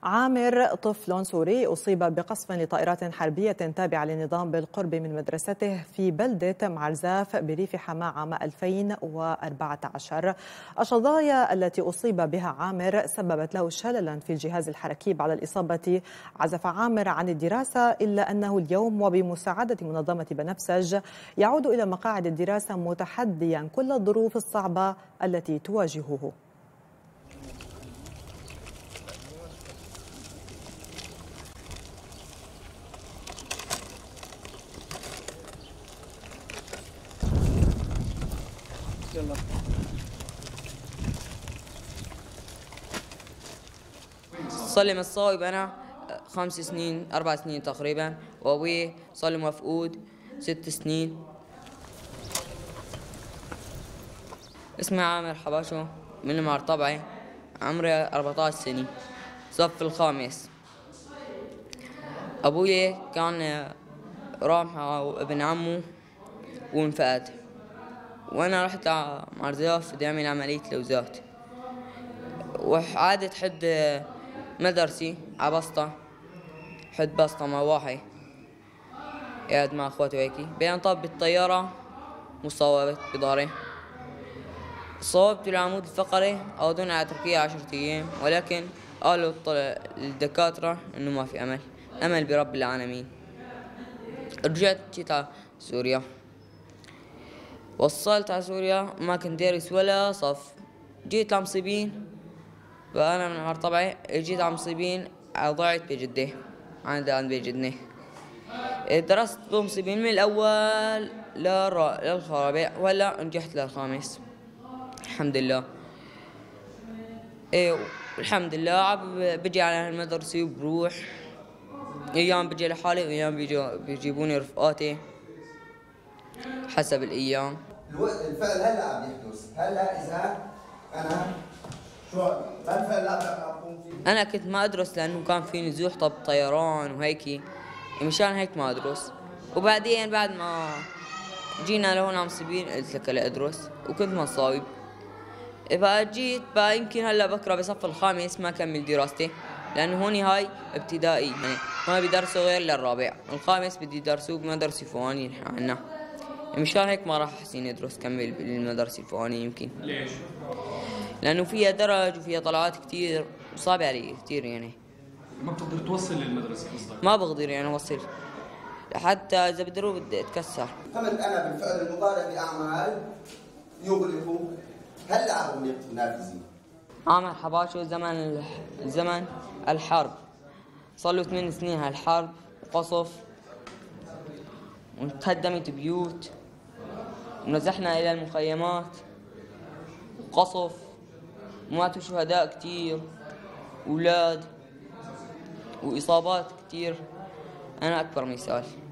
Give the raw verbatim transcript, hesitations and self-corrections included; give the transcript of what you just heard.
عامر طفل سوري أصيب بقصف لطائرات حربية تابعة للنظام بالقرب من مدرسته في بلدة معرزاف بريف حماة عام ألفين وأربعة عشر. الشظايا التي أصيب بها عامر سببت له شللا في الجهاز الحركي. بعد الإصابة عزف عامر عن الدراسة، إلا أنه اليوم وبمساعدة منظمة بنفسج يعود إلى مقاعد الدراسة متحديا كل الظروف الصعبة التي تواجهه. يلا. صار لي مصايب أنا خمس سنين أربع سنين تقريبا، وأبوي صار لي مفقود ست سنين. اسمي عامر حباشو من المعرطبعي، عمري أربعة عشر سنة، صف الخامس. أبوي كان راح مع ابن عمه وانفقد، وأنا رحت على معرزاف بدي أعمل عملية لوزات، وعادت حد مدرسي على بسطة، حد بسطة مع واحد قاعد مع أخواته هيكي، بين طاب بالطيارة مصابت بضهري، صوبت العمود الفقري أخذوني على تركيا عشرة أيام، ولكن قالوا الدكاترة إنه ما في أمل، أمل برب العالمين. رجعت جيت على سوريا، وصلت على سوريا ما كنت دارس ولا صف. جيت على مصيبين، فأنا من المعرطبعي جيت على مصيبين ضعت بجدة عند عند بجدني. درست بمصيبين من الأول للرابع، ولا نجحت للخامس الحمد لله. ايه الحمد لله. بجي على المدرسة وبروح، ايام بجي لحالي وايام بيجيبوني رفقاتي حسب الايام. الفعل هلا عم يحدث، هلا اذا انا شو ما الفعل لا اقوم فيه؟ انا كنت ما ادرس لانه كان في نزوح طب طيران وهيك، مشان هيك ما ادرس. وبعدين بعد ما جينا لهون عم صبين قلت لك لا ادرس، وكنت مصايب. بقى جيت بقى يمكن هلا بكره بصف الخامس ما كمل دراستي، لانه هون هاي ابتدائي يعني ما بيدرسوا غير للرابع، الخامس بدي يدرسوه بمدرسة فواني عنا، مشان هيك ما راح احسن ادرس كمل بالمدرسة الفواني. يمكن ليش؟ لانه فيها درج وفيها طلعات كثير وصعب علي كثير، يعني ما بتقدر توصل للمدرسة قصدك؟ ما بقدر يعني اوصل، حتى اذا بدروا بدي اتكسر. قمت انا بالفعل المضارع باعمال يغلق. هلا اغلق نافذي. عامر حباشو زمن زمن الحرب، صار له ثمان سنين هالحرب، وقصف وتهدمت بيوت ونزحنا الى المخيمات، وقصف وماتوا شهداء كتير، اولاد واصابات كتير. انا اكبر مثال.